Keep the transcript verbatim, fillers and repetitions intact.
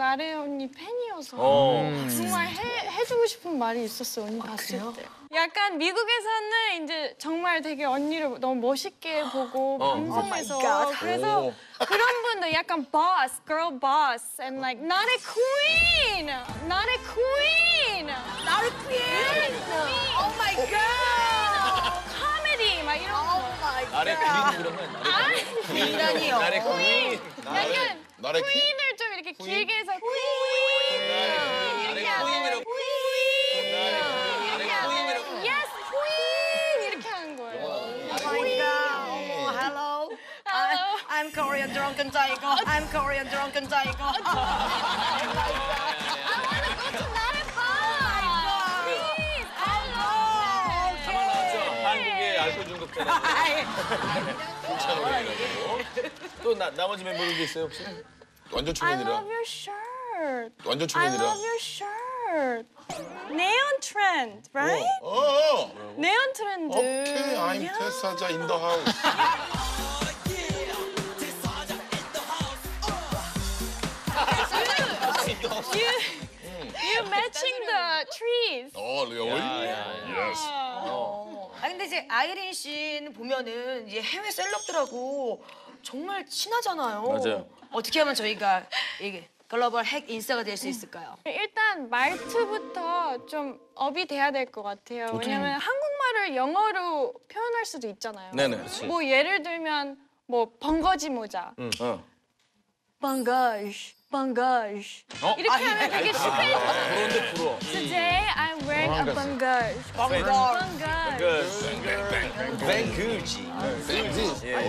나래 언니 팬이어서 어. 정말 해, 해주고 싶은 말이 있었어요, 언니 봤을 그래요? 때. 약간 미국에서는 이제 정말 되게 언니를 너무 멋있게 보고 어. 방송에서 Oh my God. 그래서 오. 그런 분들 약간 boss, girl boss and like not a queen, not a queen, 나를 피해! Oh my god! comedy 막 이런 거. Oh my god! 나래 퀸 그런 건 나래 퀸이라니요. 나래 퀸. 약간 나래 퀸? queen을 좀 이렇게 길게 해서 queen 이렇게 나래 하면 퀸이라고. 이렇게 하면 yes queen 이렇게 하는 거예요. Oh my god! 어머, hello. I, I'm Korean drunken tiger. I'm Korean drunken tiger. I wanna go to 나래 bar. Please, hello. 가만 나왔죠. 한국의 알코올 중독자라. 또 나, 나머지 멤버들도 있어요 혹시? 완전 I 초면이라. love your shirt. 완전 I 초면이라. love your shirt. Neon trend, right? 어, 어. 네온 트렌드. 오케이, I'm 야. 테사자 in the house. You, you matching the trees. 어, really? Yes. 아 근데 이제 아이린 씨는 보면은 이제 해외 셀럽들하고 정말 친하잖아요. 맞아요. 어떻게 하면 저희가 이게 글로벌 핵 인싸가 될 수 있을까요? 일단 말투부터 좀 업이 돼야 될 것 같아요. 왜냐면 한국말을 영어로 표현할 수도 있잖아요. 네네. 그렇지. 뭐 예를 들면 뭐 번거지 모자. 응. 어. 번거지, 번거지. 어? 이렇게 하면 되게 쉽게. 부러운데 부러워. Today I'm wearing a 번거지. 번거. 번거지. 그 뱅크지. 뱅지. 예.